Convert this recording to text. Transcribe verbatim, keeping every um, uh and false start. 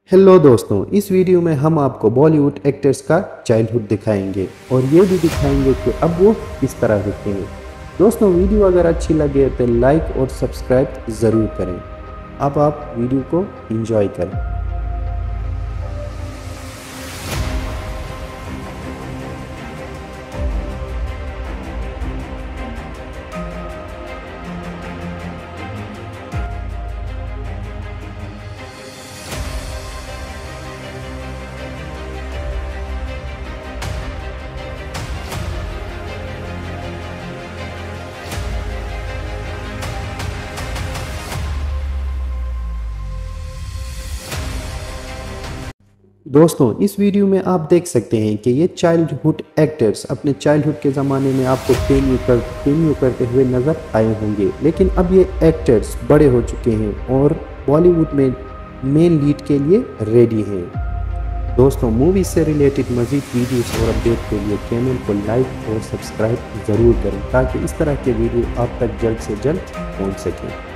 Hello दोस्तों, इस video में हम आपको बॉलीवुड एक्टर्स का चाइल्डहुड दिखाएंगे और ये भी दिखाएंगे कि अब वो किस तरह दिखते हैं। दोस्तों, वीडियो अगर अच्छी लगे तो लाइक और सब्सक्राइब ज़रूर करें। अब आप वीडियो को एंजॉय करें। दोस्तों, इस वीडियो में आप देख सकते हैं कि ये चाइल्डहुड एक्टर्स अपने चाइल्डहुड के ज़माने में आपको फेम कर फेम करते हुए नज़र आए होंगे, लेकिन अब ये एक्टर्स बड़े हो चुके हैं और बॉलीवुड में मेन लीड के लिए रेडी हैं। दोस्तों, मूवी से रिलेटेड मज़ीद वीडियोस और अपडेट के लिए चैनल को लाइक और सब्सक्राइब ज़रूर करें ताकि इस तरह के वीडियो आप तक जल्द से जल्द पहुँच सकें।